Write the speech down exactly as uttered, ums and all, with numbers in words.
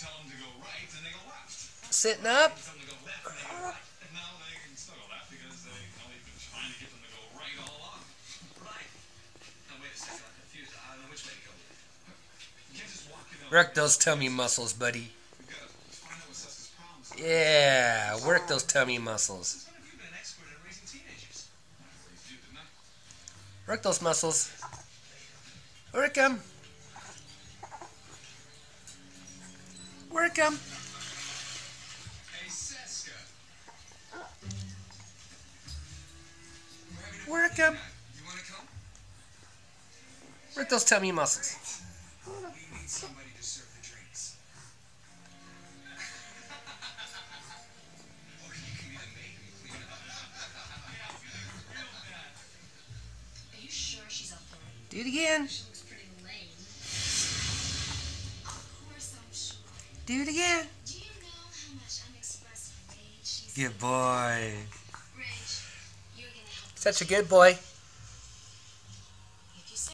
Sitting up. Work those tummy muscles, buddy. Yeah, work those tummy muscles. Work those muscles. Work them. Work them. Work them. Work those tummy muscles. Do it again. Do it again. Good boy. Such a good boy.